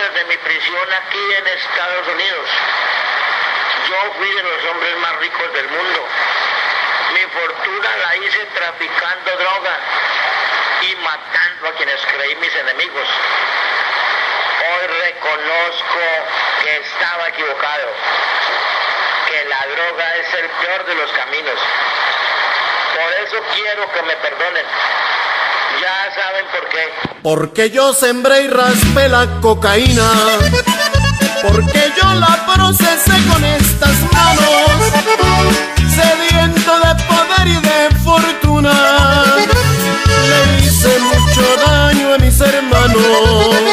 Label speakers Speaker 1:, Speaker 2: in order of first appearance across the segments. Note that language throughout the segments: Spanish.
Speaker 1: desde mi prisión aquí en Estados Unidos. Yo fui de los hombres más ricos del mundo. Mi fortuna la hice traficando droga y matando a quienes creí mis enemigos. Hoy reconozco que estaba equivocado, que la droga es el peor de los caminos. Por eso quiero que me perdonen. Ya saben por qué.
Speaker 2: Porque yo sembré y raspé la cocaína, porque yo la procesé con estas manos, sediento de poder y de fortuna. Le hice mucho daño a mis hermanos.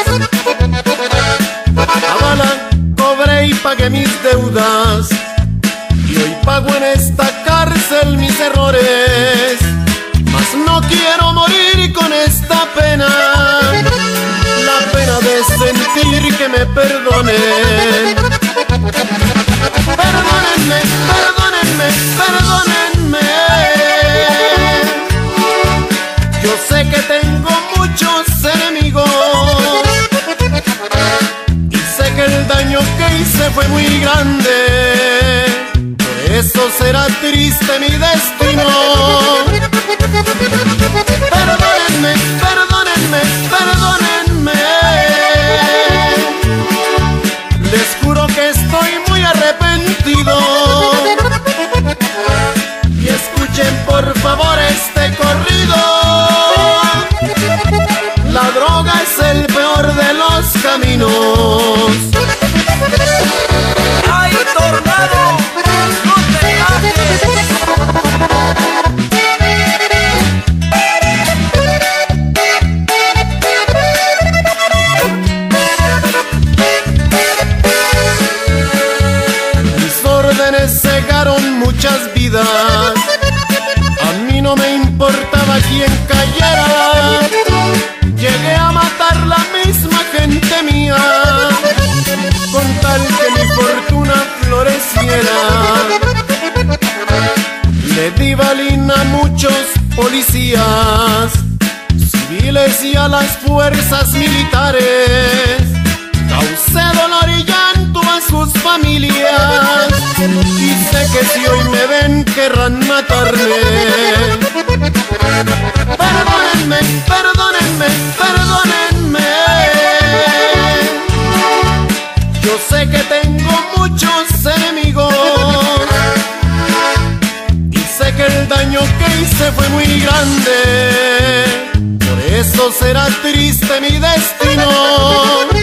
Speaker 2: A bala cobré y pagué mis deudas, y hoy pago en esta cárcel mis errores. Mas no quiero morir con esta pena, la pena de sentir que me perdonen. Perdónenme, perdónenme, perdónenme. Yo sé que tengo muchos enemigos y sé que el daño que hice fue muy grande. Por eso será triste mi destino. Perdónenme, perdónenme, perdónenme. Les juro que estoy muy arrepentido. Y escuchen por favor este corrido. La droga es el peor de los caminos.
Speaker 3: ¡Ay, tornado! ¡No te bajes!
Speaker 2: Cegaron muchas vidas. A mí no me importaba quién cayera. Llegué a matar la misma gente mía, con tal que mi fortuna floreciera. Le di balín a muchos policías, civiles y a las fuerzas militares. Causé dolor y llanto a sus familias, y sé que si hoy me ven querrán matarme. Perdónenme, perdónenme, perdónenme. Yo sé que tengo muchos enemigos y sé que el daño que hice fue muy grande. Por eso será triste mi destino.